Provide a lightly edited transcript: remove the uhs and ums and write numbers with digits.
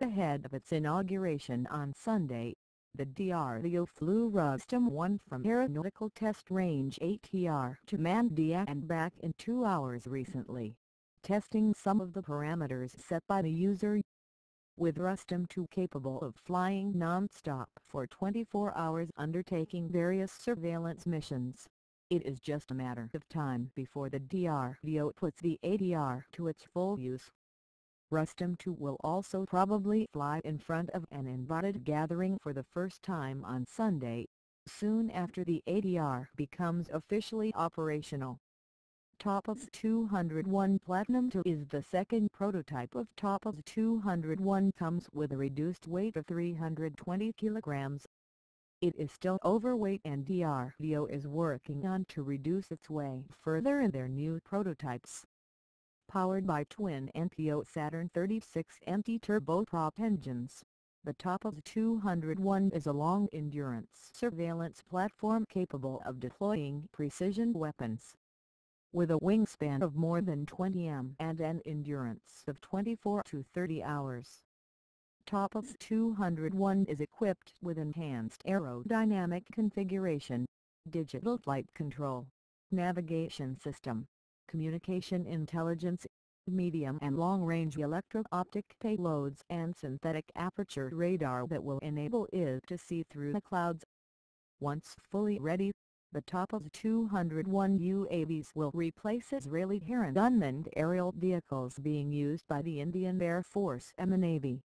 Ahead of its inauguration on Sunday, the DRDO flew Rustem-1 from Aeronautical Test Range ATR to Mandia and back in 2 hours recently, testing some of the parameters set by the user. With Rustem-2 capable of flying non-stop for 24 hours undertaking various surveillance missions, it is just a matter of time before the DRDO puts the ATR to its full use. Rustem-2 will also probably fly in front of an invited gathering for the first time on Sunday, soon after the ATR becomes officially operational. Topaz 201 Platinum II is the second prototype of Topaz 201. Comes with a reduced weight of 320 kilograms. It is still overweight and DRDO is working on to reduce its weight further in their new prototypes. Powered by twin NPO Saturn 36 anti-turboprop engines, the Topaz 201 is a long-endurance surveillance platform capable of deploying precision weapons. With a wingspan of more than 20 m and an endurance of 24 to 30 hours. Topaz 201 is equipped with enhanced aerodynamic configuration, digital flight control, navigation system, communication intelligence, medium and long-range electro-optic payloads and synthetic aperture radar that will enable it to see through the clouds. Once fully ready, the Topaz 201 UAVs will replace Israeli Heron unmanned aerial vehicles being used by the Indian Air Force and the Navy.